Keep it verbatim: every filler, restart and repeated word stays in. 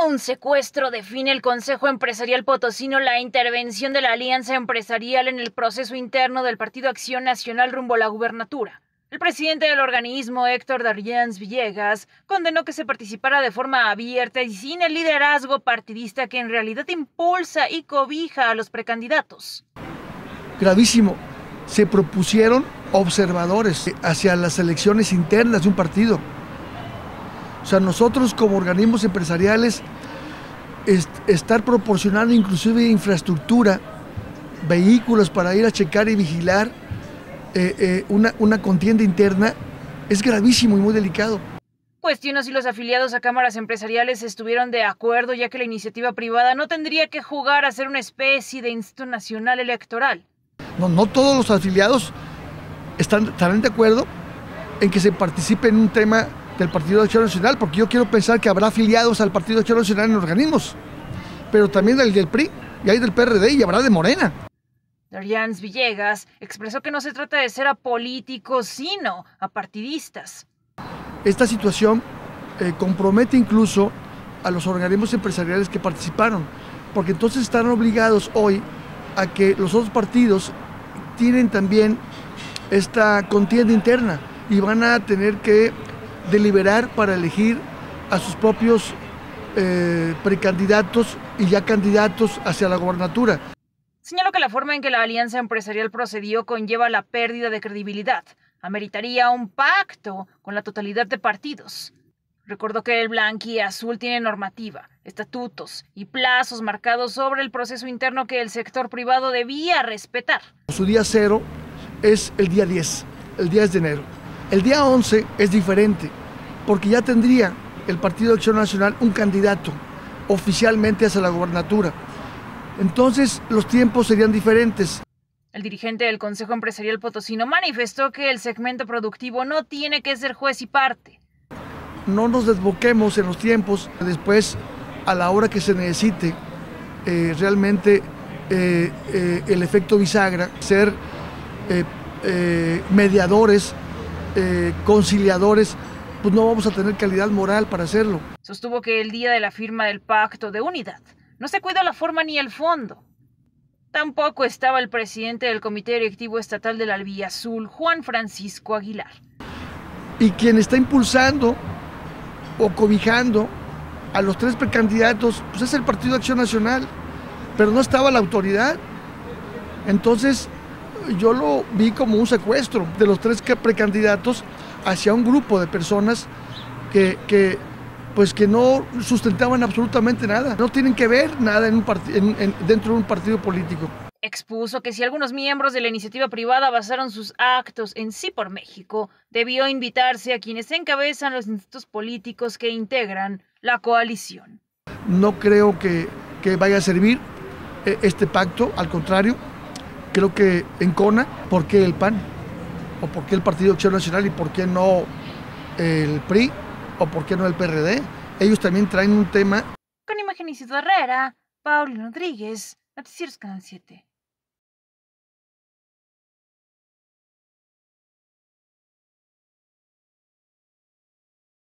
Un secuestro define el Consejo Empresarial Potosino la intervención de la alianza empresarial en el proceso interno del Partido Acción Nacional rumbo a la gubernatura. El presidente del organismo, Héctor Darriens Villegas, condenó que se participara de forma abierta y sin el liderazgo partidista que en realidad impulsa y cobija a los precandidatos. Gravísimo. Se propusieron observadores hacia las elecciones internas de un partido. O sea, nosotros como organismos empresariales est estar proporcionando inclusive infraestructura, vehículos para ir a checar y vigilar eh, eh, una, una contienda interna es gravísimo y muy delicado. Cuestionó si los afiliados a cámaras empresariales estuvieron de acuerdo, ya que la iniciativa privada no tendría que jugar a ser una especie de instituto nacional electoral. No, no todos los afiliados están, estarán de acuerdo en que se participe en un tema del Partido Acción Nacional, porque yo quiero pensar que habrá afiliados al Partido Acción Nacional en organismos, pero también hay del P R I, y hay del P R D y habrá de Morena. Darriens Villegas expresó que no se trata de ser apolíticos, sino apartidistas. Esta situación eh, compromete incluso a los organismos empresariales que participaron, porque entonces están obligados hoy a que los otros partidos tienen también esta contienda interna y van a tener que deliberar para elegir a sus propios eh, precandidatos y ya candidatos hacia la gobernatura. Señaló que la forma en que la alianza empresarial procedió conlleva la pérdida de credibilidad. Ameritaría un pacto con la totalidad de partidos. Recordó que el blanquiazul tiene normativa, estatutos y plazos marcados sobre el proceso interno que el sector privado debía respetar. Su día cero es el día diez, el diez de enero. El día once es diferente, porque ya tendría el Partido Acción Nacional un candidato oficialmente hacia la gobernatura. Entonces los tiempos serían diferentes. El dirigente del Consejo Empresarial Potosino manifestó que el segmento productivo no tiene que ser juez y parte. No nos desboquemos en los tiempos, después a la hora que se necesite eh, realmente eh, eh, el efecto bisagra, ser eh, eh, mediadores, Eh, conciliadores, pues no vamos a tener calidad moral para hacerlo. Sostuvo que el día de la firma del pacto de unidad no se cuida la forma ni el fondo. Tampoco estaba el presidente del Comité Directivo Estatal del Albiazul, Juan Francisco Aguilar. Y quien está impulsando o cobijando a los tres precandidatos, pues es el Partido Acción Nacional, pero no estaba la autoridad. Entonces yo lo vi como un secuestro de los tres precandidatos hacia un grupo de personas que, que, pues que no sustentaban absolutamente nada, no tienen que ver nada en un en, en, dentro de un partido político. Expuso que si algunos miembros de la iniciativa privada basaron sus actos en Sí por México, debió invitarse a quienes encabezan los institutos políticos que integran la coalición. No creo que, que vaya a servir este pacto, al contrario. Creo que encona por qué el P A N, o por qué el Partido Acción Nacional y por qué no el P R I, o por qué no el P R D. Ellos también traen un tema. Con imagen Isidro Herrera, Paulino Rodríguez, Noticieros Canal siete.